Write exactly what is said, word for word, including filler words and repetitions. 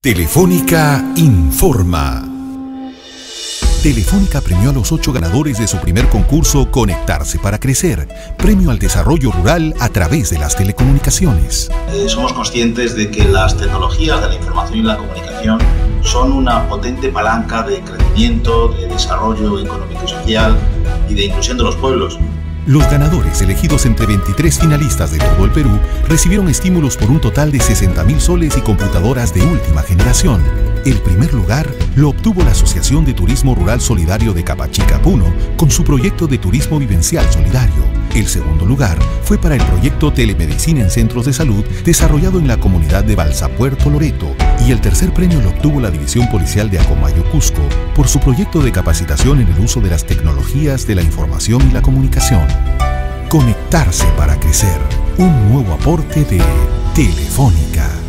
Telefónica informa. Telefónica premió a los ocho ganadores de su primer concurso Conectarse para Crecer, premio al desarrollo rural a través de las telecomunicaciones. Eh, somos conscientes de que las tecnologías de la información y la comunicación son una potente palanca de crecimiento, de desarrollo económico y social y de inclusión de los pueblos. Los ganadores, elegidos entre veintitrés finalistas de todo el Perú, recibieron estímulos por un total de sesenta mil soles y computadoras de última generación. El primer lugar lo obtuvo la Asociación de Turismo Rural Solidario de Capachica, Puno, con su proyecto de turismo vivencial solidario. El segundo lugar fue para el proyecto Telemedicina en Centros de Salud, desarrollado en la comunidad de Balsa, Puerto Loreto. Y el tercer premio lo obtuvo la División Policial de Acomayo, Cusco, por su proyecto de capacitación en el uso de las tecnologías de la información y la comunicación. Conectarse para crecer. Un nuevo aporte de Telefónica.